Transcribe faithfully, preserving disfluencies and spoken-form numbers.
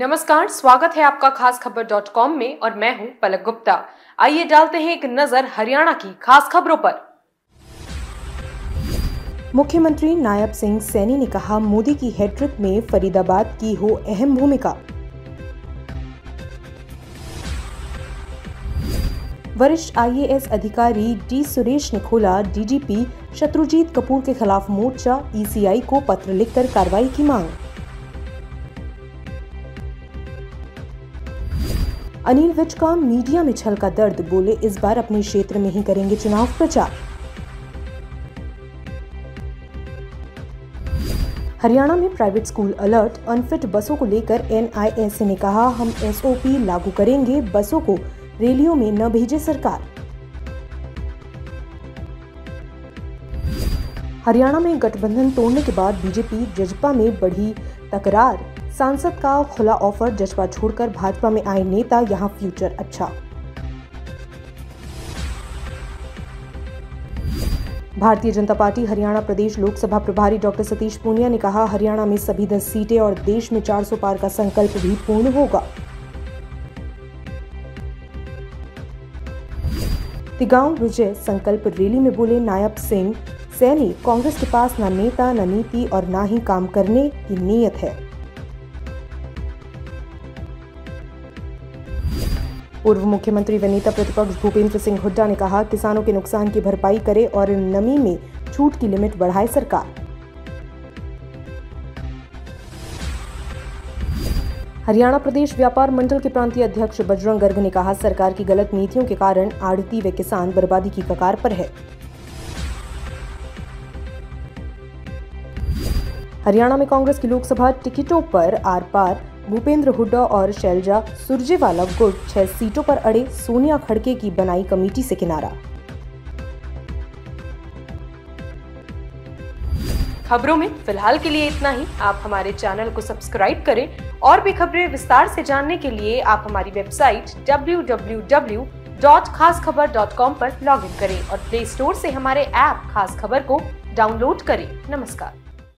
नमस्कार, स्वागत है आपका खास खबर डॉट कॉम में और मैं हूं पलक गुप्ता। आइए डालते हैं एक नजर हरियाणा की खास खबरों पर। मुख्यमंत्री नायब सिंह सैनी ने कहा, मोदी की हैट्रिक में फरीदाबाद की हो अहम भूमिका। वरिष्ठ आई ए एस अधिकारी डी सुरेश ने खोला D G P Shatrujeet Kapoor के खिलाफ मोर्चा, ई सी आई को पत्र लिखकर कार्रवाई की मांग। अनिल विज का मीडिया में छलका दर्द, बोले इस बार अपने क्षेत्र में ही करेंगे चुनाव प्रचार। हरियाणा में प्राइवेट स्कूल अलर्ट, अनफिट बसों को लेकर एन आई एस ने कहा, हम एस ओ पी लागू करेंगे, बसों को रैलियों में न भेजे सरकार। हरियाणा में गठबंधन तोड़ने के बाद बीजेपी जजपा में बढ़ी तकरार, सांसद का खुला ऑफर, जजपा छोड़कर भाजपा में आए नेता, यहां फ्यूचर अच्छा। भारतीय जनता पार्टी हरियाणा प्रदेश लोकसभा प्रभारी डॉक्टर सतीश पूनिया ने कहा, हरियाणा में सभी दस सीटें और देश में चार सौ पार का संकल्प भी पूर्ण होगा। तिगांव विजय संकल्प रैली में बोले नायब सिंह सैनी, कांग्रेस के पास न नेता न नीति और न ही काम करने की नीयत है। पूर्व मुख्यमंत्री व नेता प्रतिपक्ष भूपेंद्र सिंह हुड्डा ने कहा, किसानों के नुकसान की भरपाई करे और नमी में छूट की लिमिट बढ़ाए सरकार। हरियाणा प्रदेश व्यापार मंडल के प्रांतीय अध्यक्ष बजरंग गर्ग ने कहा, सरकार की गलत नीतियों के कारण आढ़ती व किसान बर्बादी की कगार पर है। हरियाणा में कांग्रेस की लोकसभा टिकटों पर आर पार, भूपेंद्र हुड्डा और शैलजा सुरजेवाला गुट छह सीटों पर अड़े, सोनिया खड़गे की बनाई कमेटी से किनारा। खबरों में फिलहाल के लिए इतना ही। आप हमारे चैनल को सब्सक्राइब करें और भी खबरें विस्तार से जानने के लिए आप हमारी website W W W dot Khas Khabar dot com पर लॉग इन करें और प्ले स्टोर से हमारे ऐप खास खबर को डाउनलोड करें। नमस्कार।